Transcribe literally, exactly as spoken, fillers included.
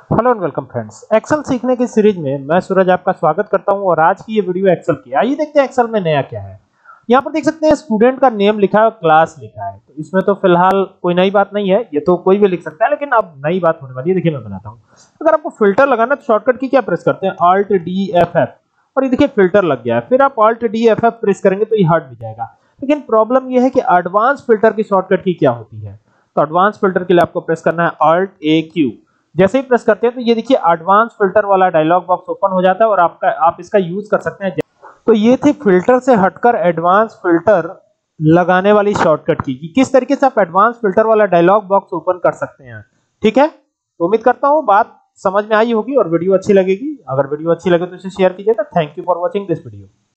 Hello and welcome friends. Excel सीखने की series में मैं सूरज आपका स्वागत करता हूं और आज की ये वीडियो एक्सेल की। आइए देखते हैं एक्सेल में नया क्या है। यहाँ पर देख सकते हैं स्टूडेंट का नेम लिखा है और क्लास लिखा है। तो इसमें तो फिलहाल कोई नई बात नहीं है, ये तो कोई भी लिख सकता है, लेकिन अब नई बात होने वाली है। देखिए मैं बताता हूँ। अगर आपको फिल्टर लगाना तो शॉर्टकट की क्या प्रेस करते हैं, ऑल्ट डी एफ एफ, और ये देखिए फिल्टर लग गया है। फिर आप alt D F F press करेंगे तो ये हट भी जाएगा। लेकिन प्रॉब्लम ये है कि एडवांस फिल्टर की शॉर्टकट की क्या होती है। तो एडवांस फिल्टर के लिए आपको प्रेस करना है ऑल्ट ए क्यू। जैसे ही प्रेस करते हैं तो ये देखिए एडवांस फिल्टर वाला डायलॉग बॉक्स ओपन हो जाता है और आपका आप इसका यूज कर सकते हैं। तो ये थी फिल्टर से हटकर एडवांस फिल्टर लगाने वाली शॉर्टकट की, कि किस तरीके से आप एडवांस फिल्टर वाला डायलॉग बॉक्स ओपन कर सकते हैं। ठीक है, तो उम्मीद करता हूं बात समझ में आई होगी और वीडियो अच्छी लगेगी। अगर वीडियो अच्छी लगे तो इसे शेयर कीजिएगा। Thank you for watching this video.